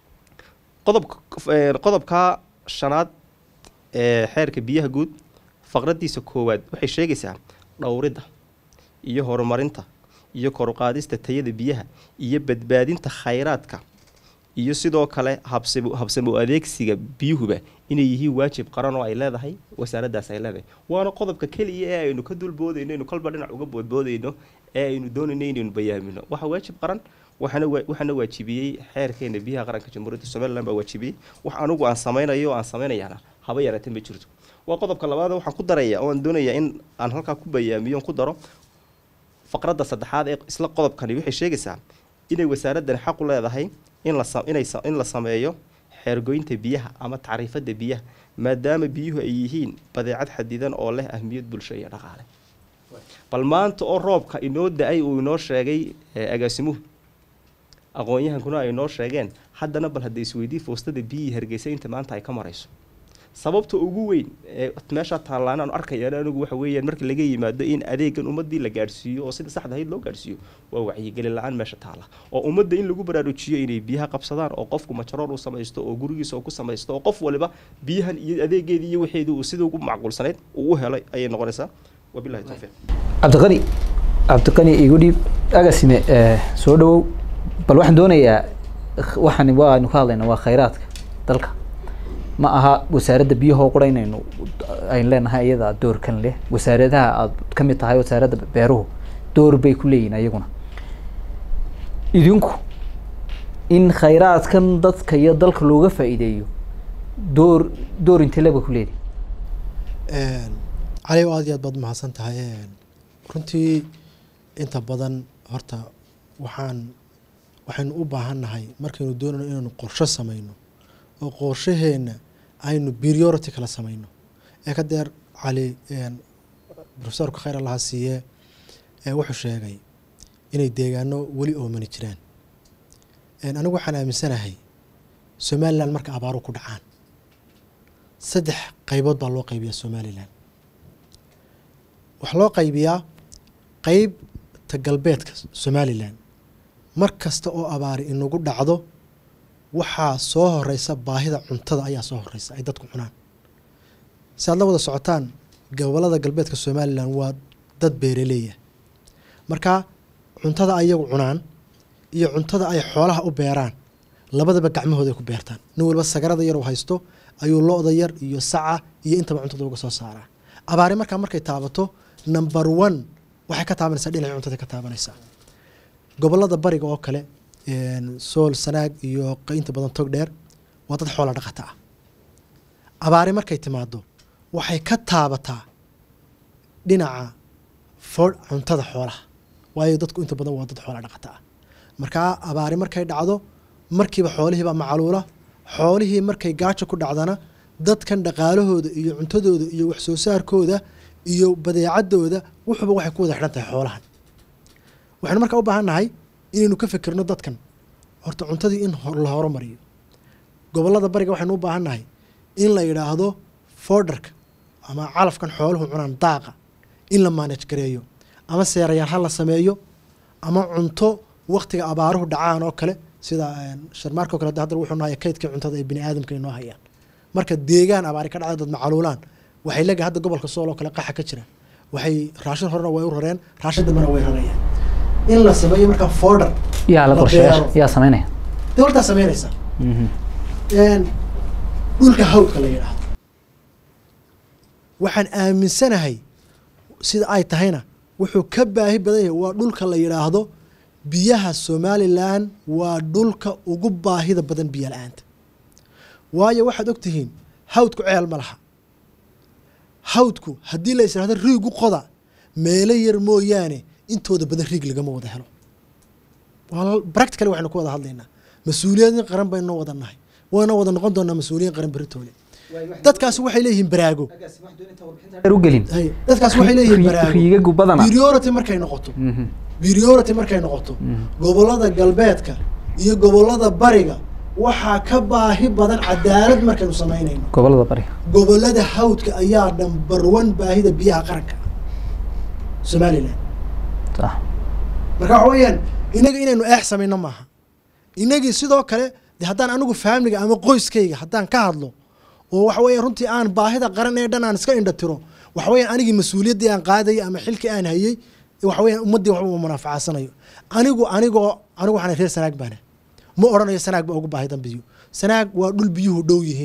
qodobka shanaad ee xeerka biyaha guud faqradiisa koowaad waxay sheegaysaa dhowridda iyo horumarinta iyo kor u qaadista tayada biyaha iyo badbaadinta khayraadka iyo sidoo kale habsamo adeegsiga biyuhuba inay yihiin waajib qaran oo ay leedahay wasaaraddaas ay leedahay waana qodobka keliya ee aynu ka dulboodayno aynu kolba dhinac uga boodboodayno ee aynu doonayno inaynu bayaamino waxa waajib qaran waxaana waajibiyey xeerkeena biyaha qaranka jamhuuriyadda somaliland baa waajibiyey wax anigu aan samaynayo aan samaynayaana haba yaraatee ma jirto waa qodobka labaad waxaan ku darayaa oo aan doonayaa in aan halkaa ku bayaamiyo ku daro faqradda saddexaad ee isla qodobkani waxay sheegaysaa inay wasaaraddan xaq u leedahay in la sameeyo xeergoynta biyaha ama tacriifada biyaha maadaama biyuhu ay yihiin badeecad xadidan oo leh ahmiyad bulsho iyo dhaqaale bal maanta oo roobka inoo da-ay uu inoo sheegay agaasimuhu aqoon-yahankuna ay inoo sheegeen haddana bal hadda isweydii foostada biyihii hargeysa inta maanta ay ka marayso sababta ugu weyn ee meesha taalaan aan arkayaan anigu waxa weeyaan marka laga yimaado in adeegan ummadii la gaarsiiyo oo sida saxda ahayd loo gaarsiiyo waa wacyigelin la-aan meesha taala oo ummadda in lagu baraarujiyo inay biyaha qabsadaan oo qofku majaroor uu samaysto oo gurigiisa uu ku samaysto oo qof waliba biyahan iyo adeegeedii iyo waxeedii uu sida ugu macquulsanayd uu u helay ayay noqonaysaa wabillahi tawfiiq cabdiqani igu dhiib agasime soo dhawow bal waxaan doonayaa waxaan waanu ka hadlaynaa waa khayraadka dalka ma aha wasaaradda biyahoo qura inaynu leenahay iyada doorkan leh wasaaradaha aad ka mid tahay wasaaradda beeruhu door bay ku leeyihin ayaguna idinku in khayraadkan dadka iyo dalka looga faa'iideeyo door intee leba ku leedi cali aad iyo aad baad mahadsan tahay runtii inta badan horta waxaynu u baahannahay markaynu doonayno inaynu qorshe samayno oo qorshaheena aynu priority kala samayno ee ka deer cali profesorka khayr allaha siiye wuxuu sheegay inay deegaano weli oomani jiraan anigu waxaan aaminsanahay somaliland marka abaaru ku dhacaan 3 qaybood baa loo qaybiyaa somaliland waxaa loo qaybiyaa qaybta galbeedka somaliland mar kasta oo abaari inagu dhacdo waxaa soo horeysa baahida cuntada ayaa soo horeysa ay dadku cunaan si aad la wada socotaan gobolada galbeedka somaliland waa dad beeraleeya marka cuntada ayagu cunaan iyo cuntada ay xoolaha u beeraan labadaba gacmahooda ay ku beertaan nin walba sagarada yar uu haysto ayuu lo-da yar iyo saca iyo intaba cuntada uga soo saaraa abaari markay taabato number 1 waxay ka taabanaysaa dhinaca cuntada ka taabanaysaa gobolada bariga oo kale sool sanaag iyo inta badan tog dheer waa dad xoola dhaqata ah abaari markay timaado waxay ka taabataa dhinaca cuntada xoolaha waayo dadku inta badan waa dad xoola dhaqata ah markaa abaari markay dhacdo markiiba xoolihiiba macaluula xoolihii markay gaajo ku dhacdana dadkan dhaqaalahooda iyo cuntadooda iyo wax soo saarkooda iyo badeecadooda wuxuuba waxay ku wada xidhan tahay xoolahan waxaynu markaa u baahannahay inaynu ka fikirno dadkan horta cuntadii in la horumariyo gobolada bariga waxaynu u baahannahay in la yidhaahdo foodarka ama calafkan xooluhu cunaan daaqa in la maanaj gareeyo ama seerayaal ha la sameeyo ama cunto waktiga abaaruhu dhacaan oo kale sida sharmaarka oo kale hadda wuxuu nahay kaydka cuntada ee bini aadamka inoo hayaan marka deegaan abaari ka dhacda dad macaluulaan waxay leeyahay hadda gobolka sool oo kale qaxa ka jira waxay raashin horena way u rareen raashin dambana way rarayaan in la sameeyo marka fooder yaa la qorsheeyo yaa sameynaya dowladda sameynaysa dhulka hawdka la yiraahdo waxaan aaminsanahay sida ay tahayna wuxuu ka baahi badan yahay waa dhulka la yiraahdo biyaha Somaliland waa dhulka ugu baahida badan biyo la'aanta waayo waxaad ogtihiin hawdku ceel ma laha hawdku haddii la yiraahdo riigu qoda meelo yar mooyaane intooda badan riig lagama wada helo practically waxaynu ku wada hadlaynaa mas-uuliyiin qaran baynu wada nahay wayna wada noqon doonaa mas-uuliyiin qaran beritoole dadkaas waxay leeyihiin baraago dadkaas waxay leeyihiin baraago priority markay noqoto gobolada galbeedka iyo gobolada bariga waxaa ka baahi badan cadaalad markaynu samaynayno gobolada hawdka ayaa number 1 baahida biyaha qaranka Somaliland marka waxaweyaan inaga inaynu eex samayno maaha inagii sidoo kale de haddaan anigu faamliga ama qoyskayga haddaan ka hadlo oo waxa weeye runtii aan baahida qaran ee dhan aan iska indhatiro waxa weeyaan anigii mas-uuliyaddii aan qaadayay ama xilkii aan hayay waxa weeyaan ummaddii waxba uma manaafacadsanayo anigu waxaan reer sanaag baana ma odhanayo sanaag baa ugu baahidan biyo sanaag waa dhul biyuhu dhow yihiin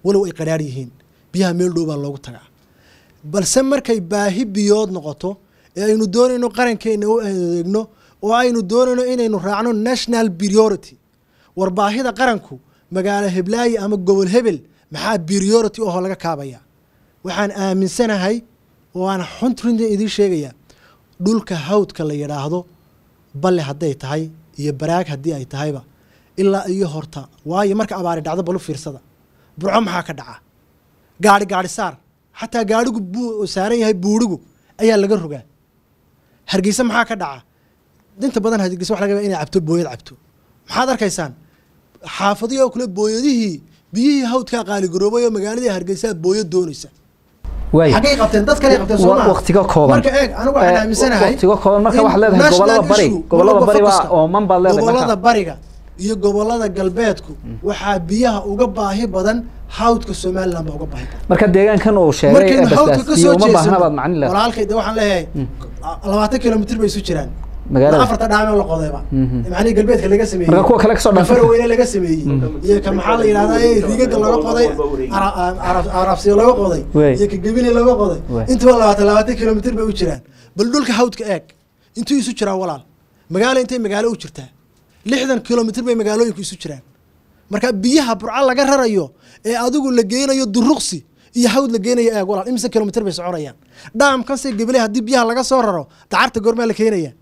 walow ay qadhaadh yihiin biyaha meel dhow baa loogu tagaa balse markay baahi biyood noqoto ee aynu doonayno qarankeena u adeegno oo aynu doonayno inaynu raacno national priority war baahida qaranku magaalo heblaayi ama gobol hebel maxaa priority oo laga kaabaya waxaan aaminsanahay oo aan xunta idin sheegaya dhulka hawdka la yiraahdo balle haday tahay iyo baraag hadii ay tahayba ilaa iyo horta waayo marka abaari dhacdo balu fiirsada burco maxaa ka dhaca gaari saar xataa gaarigu saaran yahay buurigu ayaa laga rogaa hargeysa maxaa ka dhaca inta badan hargeysa wax laga yaabaa inay cabto booyad cabto maxaad arkaysaan xaafadii oo kale booyadihii biyihii hawdka qaali garoobay oo magaaladii hargeysa booyad doonaysa xagee qabteen dad kale qabteen Soomaaliya waqtiga kooban marka eeg anigu waxaan aaminsanahay waqtiga kooban marka wax leedahay gobolada bari baa oo man baa leedahay gobolada bariga iyo gobolada galbeedku waxaa biyaha uga baahi badan hawdka Soomaaliland baa uga baahi badan marka deegaankan uu sheegay basbaas uma baahna baad macni leedahay walaalkayda waxaan leeyahay 20 kilomitir bay isu jiraan magaalada afarta dhaamo la qodayba macni galbeedka laga sameeyay marka kuwa kale ka soo dhanfay farweyne laga sameeyay iyo ka maxaa la yiraahdaa riigada laga qoday arabsiyo laga qoday iyo ka gabine laga qoday inta 20 kilomitir bay u jiraan bal dhulka hawdka eeg intuu isu jiraa walaal magaalo intay magaalo u jirtaa 60 kilomitir bay magaalooyinku isu jiraan marka biyaha burca laga rarayo ee adigu la geynayo duruqsi iyo hawd la geynayo eeg walaal imsa kilomitir bay soconayaan dhaamkan say gabile hadii biyaha laga soo raro dacarta goorma la keenaya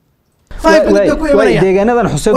deegaanadan xuseen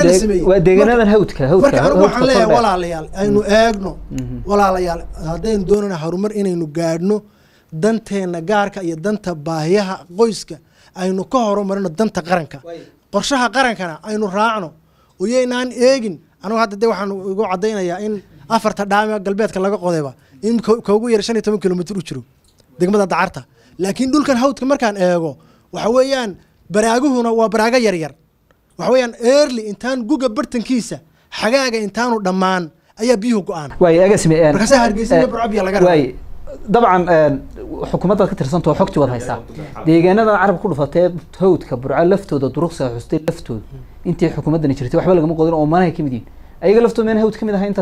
waa deegaanadan hawdka marka anigu waxaan leeyahay walaalayaal aynu eegno walaalayaal haddaynu doonana horumar inaynu gaadhno danteena gaarka iyo danta baahiyaha qoyska aynu ka horumarino danta qaranka qorshaha qarankana aynu raacno uyaynaan eegin anigu hadda dee waxaan ugu caddaynayaa in afarta dhaame galbeedka laga qodayba in ka ugu yar 15 kilomitir u jiro degmada dacarta laakiin dhulkan hawdka markaan eego waxa weeyaan baraaguhuna waa baraaga yar yar waxa weeyaan early intaan guga bartankiisa xagaaga intaanu dhammaan ayaa biyuhu go'aan way agasmeen marka hargeysa iyo burcab laga way dabcan xukuumadda ka tirsanto xogti wad haysaa deegaanada carab ku dhufatay hawdka burca laftooda duruqsa xustay laftooda intii xukuumaddan jirtay waxba laga qodin oo maanahay kamidin ayaga laftooda meen hawd kamid ahaa inta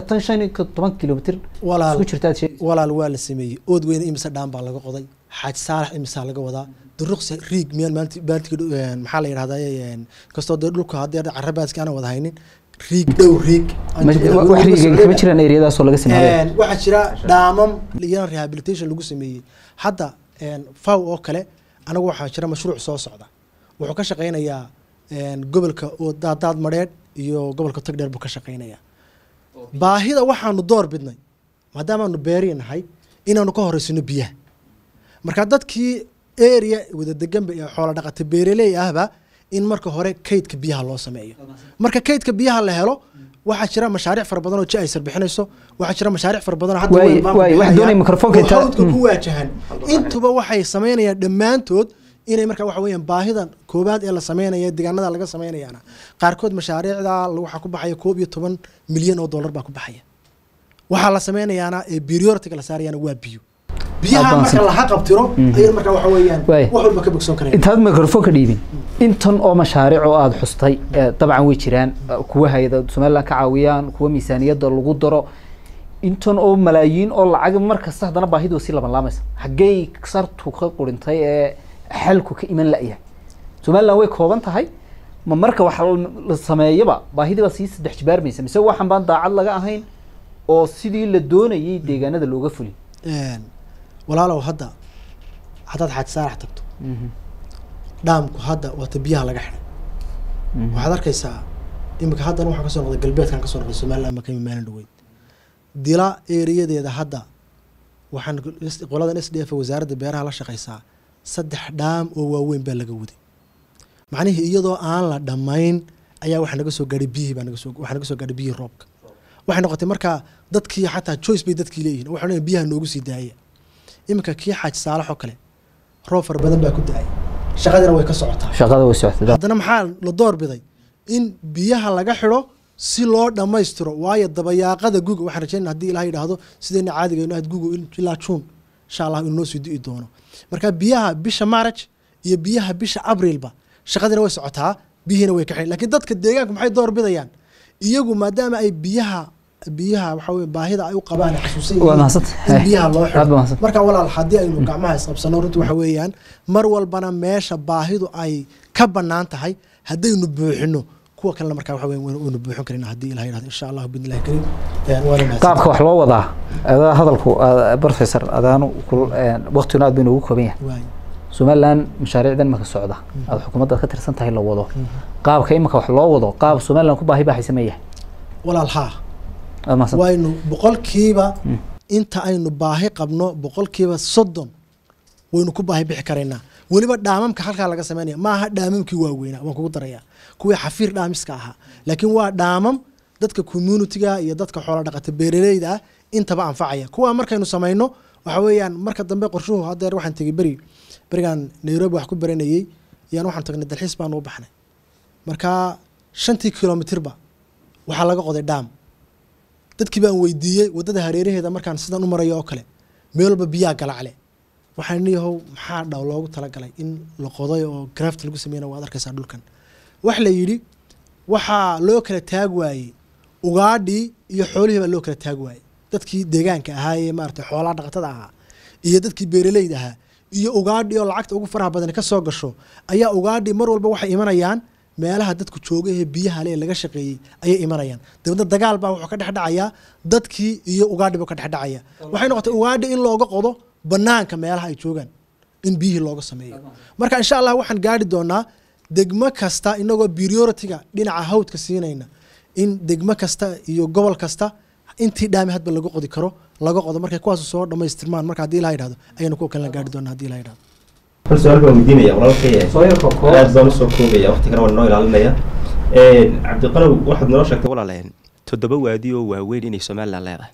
15 kilomitir isku jirtaa walaal waa la sameeyay ood weyn imisa dhaan baa laga qoday xaaj saalax imisa laga wadaa duruqsa riig meel maantiga maxaa la yiraahdaa kastoo dhulka hadii carabaaska aan wada haynin riig dhow riig wax riigay kama jiraan eriyadaas oo laga sameeyay waxa jira dhaamam iyo rehabilitation lagu sameeyay hadda faw oo kale anagu waxa jira mashruuc soo socda wuxuu ka shaqeynayaa gobolka oo daad mareed iyo gobolka tagdheer buu ka shaqeynayaa baahida waxaanu door bidnay maadaama aanu beerinahay inaanu ka horeysino biyaha marka dadkii area wada degan bay xoolo dhaqata beeraley ahba in marka hore kaydka biyaha loo sameeyo marka kaydka biyaha la helo waxa jira mashaariic far badan oo ay bixinayso waxa jira mashaariic far badan hadda wax doonay mikrofoonka inta ku waajahan intuba waxay sameynayaan dhamaantood inay marka waxa weeyaan baahidan koobaad ee la sameeynaya deegaanada laga sameeyayna qaarkood mashaariicda waxa ku baxaya 12 milyan oo dollar baa ku baxaya waxa la sameynayaana ee priority la saarayana waa biyo biyaha marka la qabtiro ayay marka waxa weeyaan wax walba ka bogson kareen intaad mikrofoonka dhiibin intan oo mashaariic oo aad xustay dabcan way jiraan kuwa hay'ada Soomaaliland ka caawiyaan kuwa miisaaniyada lagu daro intan oo malaayiin oo lacag marka saxdana baahidu si laban laamaysa xagee sartu ka qorintay ee xalku ka iman la'yahay Soomaaliland way kooban tahay ma marka wax la sameeyaba baahida si saddex jibaarmaysa mise waxan baan daacad laga ahayn oo sidii la doonayay deegaanada looga fulin walaalow hadda hadaad xaaj saarax tagto dhaamku hadda wata biyaha laga xiray waxaad arkaysaa imika haddana waxaa kasoo noqday galbeedkan kasoo noqday Soomaaliland ama kami maalin dhaweyd dila eeriyadeeda hadda waxaan qoladan SDF wasaaradda beeraha la shaqaysaa 3 dhaam oo waaweyn baa laga waday macnaheedu iyadoo aan la dhamayn ayaa waxa naga soo gaaray biyihii baa naga soo gaaray biyihii roobka waxay noqotay marka dadkii xataa choice bay dadkii leeyihiin waxa leeyahay biyaha noogu sii daaya imika kii xaaj saalax oo kale roob far badan baa ku daay shaqadana way ka socotaa haddana maxaa la door biday in biyaha laga xiro si loo dhamaystiro waayo dabayaaqada guga waxaan rajaynayaa haddii ilaahay yidhaahdo sidayna caadiga inuu aad guga ilaa June insha Allah inuu soo dii doono marka biyaha bisha March iyo biyaha bisha Aprilba shaqadana way socotaa biyihina way ka xireen laakiin dadka deegaanka maxay door bidayaan iyagu maadaama ay biyaha biyaha waxa weeye baahida ay u qabaan xasuusin waa mahadsan in biyaha loo aad xiro baa mahadsan marka walaal haddii aynu gacmaha isqabsano runtii waxa weeyaan mar walbana meesha baahidu ay ka bannaan tahay haddaynu buuxino kuwa kalena markaa waxa weeyaan waynu buuxin karina haddii ilahay yidhahdo insha allahu biidnillahi kariim waana mahadsan qaabka wax loo wadaa adaa hadalku professor adaanu waqtiguna aad baynu ugu kooban yahay waay somaliland mashaariicdan imaka socda aad xukuumadda ka tirsan tahay la wado qaabka imaka wax loo wado qaab somaliland ku baahi baa haysameeyahay walaal haa aad mahadsan waynu boqolkiiba inta aynu baahi qabno boqolkiiba 30 waynu ku baahi bixi karaynaa weliba dhaamamka halkaa laga sameynaya maaha dhaamamkii waaweynaa waan kugu darayaa kuwii xafiir dhaamiska ahaa laakiin waa dhaamam dadka communityga iyo dadka xoola dhaqata beeraleyda ah intaba anfacaya kuwa markaynu samayno waxa weeyaan marka dambe qorshuhu hadeer waxaan tegay berigan Nairobi wax ku baranayay iyaan waxaan tagnay dalxiis baan u baxnay marka 5 kilomitirba waxaa laga qoday dhaam dadkii baan weydiiyey wadada hareeraheeda markaan sidan u marayo oo kale meel walba biyaha galacle waxaan niyahow maxaa dhaw loogu talagalay in la qoday oo graft lagu sameeyay waad arkaysaa dhulkan wax la yiri waxa loo kala taag waayay ugaadhi iyo xoolihii baa loo kala taag waayay dadkii deegaanka ahaa ee maartay xoolaha dhaqatada ahaa iyo dadkii beeraleyda ahaa iyo ugaadhi oo lacagta ugu faraha badan ka soo gasho ayaa ugaadhi mar walba waxay imanayaan meelaha dadku jooga ee biyaha leh laga shaqeeyay ayay imanayaan dawladda dagaal baa wuxuu ka dhaxdhacaya dadkii iyo ugaadhi baa ka dhaxdhacaya waxay noqotay ugaadhi in looga qodo banaanka meelaha ay joogan in biyihii looga sameeyo marka insha Allah waxaan gaari doonaa degmo kasta inagoo priority-ga dhinaca hawdka siinayna in degmo kasta iyo gobol kasta intii dhaami hadba lagu qodi karo laga qodo markay kuwaas soo dhameystirmaan marka hadii la yiraahdo ayaynu ku kala gaari doonaa hadii la yiraahdo hal su'aal baan weydiinaya walaalkay aad baan soo koobaya waqtigan waan noo ilaalinaya cabdiqanow waxaad noo sheegtay walaaleen 7 waadi oo waaweyn inay Soomaaliland leedahay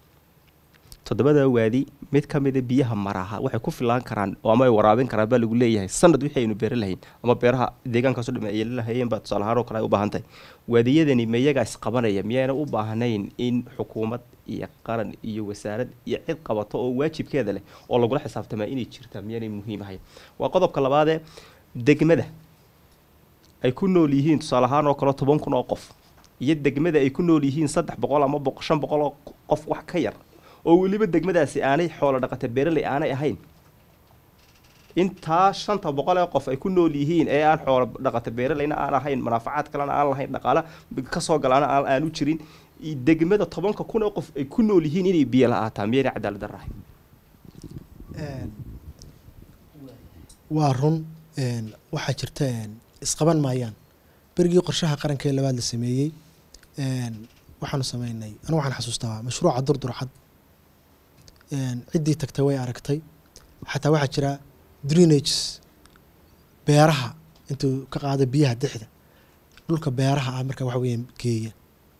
7 waadi mid ka mid ah biyaha maraha waxay ku filaan karaan oo ama ay waraabin karaan baa lagu leeyahay sanad wixii aynu beer lahayn ama beeraha deegaanka soo dhameeyay lahayn baa tusaale ahaan oo kale u baahantahay waadiyadani miyaga isqabanaya miyayna u baahnayn in xukuumad iyo qaran iyo wasaarad iyo cid qabato oo waajibkeeda leh oo lagu xisaabtama inay jirtaa miyana muhiim ahay waa qodobka labaad ee degmada ay ku nool yihiin tusaale ahaan oo kale 10,000 oo qof iyo degmada ay ku nool yihiin 300 ama 500 oo qof wax ka yar oo waliba degmadaasi aanay xoolo dhaqata beeraley aanay ahayn inta 500 qof ay ku nool yihiin ee aan xoolo dhaqata beeraleyna aan ahayn manaafacaad kalena aan lahayn dhaqaale ka soo galaan aan u jirin degmada 10,000 qof ay ku nool yihiin inay biyo la'aataan miyay cadaalad darrahay waa run waxa jirta isqaban maayaan berigii qorshaha qaranka ee labaad la sameeyay waxaanu sameynay anigu waxaan xasuustaa mashruuca durdurxad ciddii tagtay way aragtay xataa waxaa jira drainage beeraha intuu ka qaado biyaha dixda dhulka beeraha ah marka waxa weeyaan geeya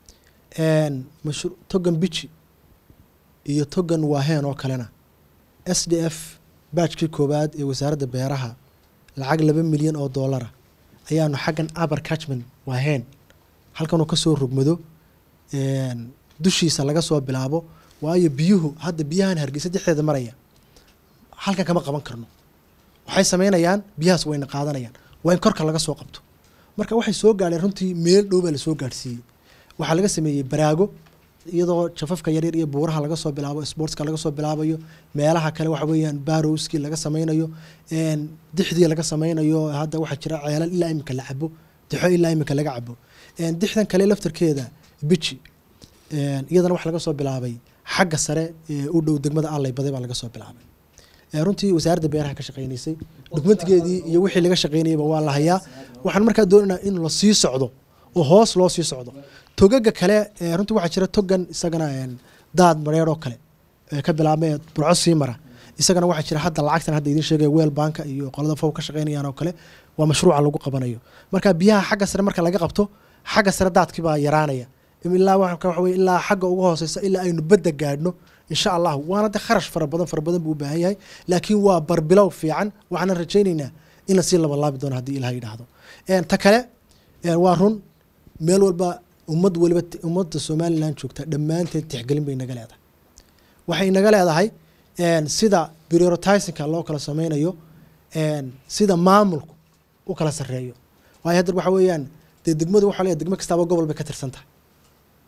togan bici iyo togan waaheen oo kalena SDF baajkii koowaad ee wasaaradda beeraha lacag $2 milyan oo dollar ayaanu xaggan upper catchment waaheen halkan uu ka soo rogmado dushiisa laga soo bilaabo waayo biyuhu hadda biyahan Hargeysa dhexdeeda maraya halkan kama qaban karno waxay sameynayaan biyahaas wayna qaadanayaan waa in korka laga soo qabto marka waxay soo gaareen runtii meel dhow baa la soo gaarsiiyey waxaa laga sameeyey baraago iyadoo jafafka yaryar iyo buuraha laga soo bilaabo sportska laga soo bilaabayo meelaha kale waxa weeyaan barrowski laga sameynayo dixdii laga sameynayo hadda waxa jira ceelal ilaa imika la cabo dixo ilaa imika laga cabo dixdan kale laftarkeeda bici iyadana wax laga soo bilaabay xagga sare u dhow degmada Allay baday baa laga soo bilaabay runtii wasaaradda beeraha ka shaqeynaysay dokumentigeedii iyo wixii laga shaqeynayba waa la hayaa waxaan markaa doonaynaa in la sii socdo oo hoos loo sii socdo togaga kale runtii waxaa jira togan isagana daad mareer oo kale ka bilaabmay burco sii mara isagana waxaa jira hadda lacagtan hadda idin sheegay weel banka iyo qolada fow ka shaqeynayaan oo kale waa mashruuca lagu qabanayo marka biyaha xagga sare marka laga qabto xagga sare daadkii baa yaraanaya ilaa waxa weeye ilaa xagga ugu hooseysa ilaa aynu badda gaadhno insha Allah waana de kharash fara badan buu baahan yahay laakiin waa barbilow fiican waxaan rajaynaynaa in la sii laba laabi doono hadii Ilaahay yiraahdo ta kale waa run meel walba ummadda Soomaaliland joogta dhamaanteed tixgelin bay naga leedahay waxay naga leedahay sida prioritizing-ka loo kala sameynayo sida maamulku u kala sareeyo waayo hadda waxa weeyaan degmadu waxa leeyahay degmo kasta gobol bay ka tirsan tahay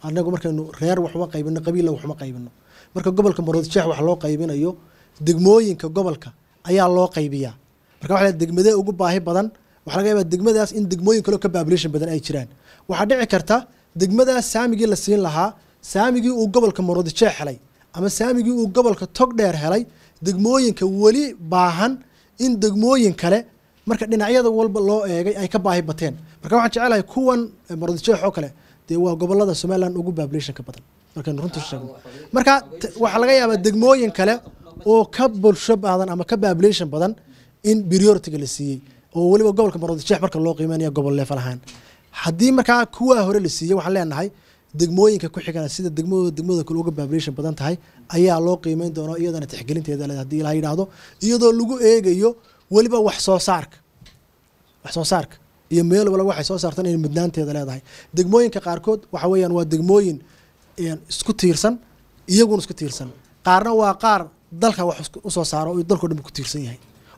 anagu markaynu reer waxma qaybino qabiil waxma qaybino marka gobolka Maroodijeex wax loo qaybinayo degmooyinka gobolka ayaa loo qaybiyaa marka waxa la degmadee ugu baahi badan waxa laga yaabaa degmadaas in degmooyin kale ka population badan ay jiraan waxa dhici karta degmadaas saamigii la siin lahaa saamigii uu gobolka Maroodijeex helay ama saamigii uu gobolka Togdheer helay degmooyinka wali baahan in degmooyin kale marka dhinacyada walba loo eegay ay ka baahi bateen marka waxaan jecelahay kuwan Maroodijeex oo kale dee waa gobolada Somaliland ugu population ka badan marka runta sheegno marka waxa laga yaabaa degmooyin kale oo ka bulsho badan ama ka population badan in priority la siiyay oo waliba gobolka Maroodijeex marka loo qiimeeyo gobol level ahaan haddii marka kuwa hore la siiyay waxaan leenahay degmooyinka ku xigana sida degmada kale uga population badan tahay ayaa loo qiimeyn doonaa iyadana tixgelinteeda leh hadii la yiraahdo iyadoo lagu eegayo waliba wax soo saarka iyo meel wala waxay soo saartaan in mudnaanteeda leedahay degmooyinka qaarkood waxa weeyaan waa degmooyin isku tiirsan iyaguna isku tiirsan qaarna waa qaar dalka wax u soo saaro oo dalku dhan ku tiirsan yahay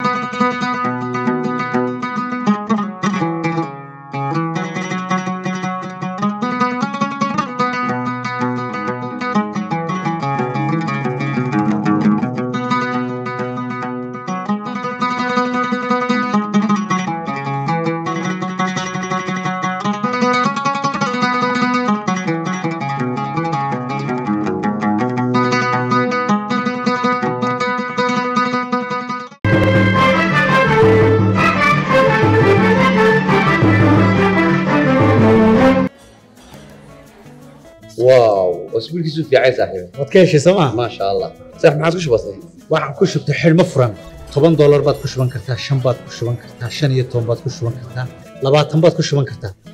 واو واسبوع كيسو في عايز صاحبي waad ka heshay sooma ما شاء الله صح ما عاد وش بصي waxaan ku shubtay xidhmo furan $10 baad ku shuban kartaa 5 baad ku shuban kartaa 15 baad ku shuban kartaa 20 baad ku shuban kartaa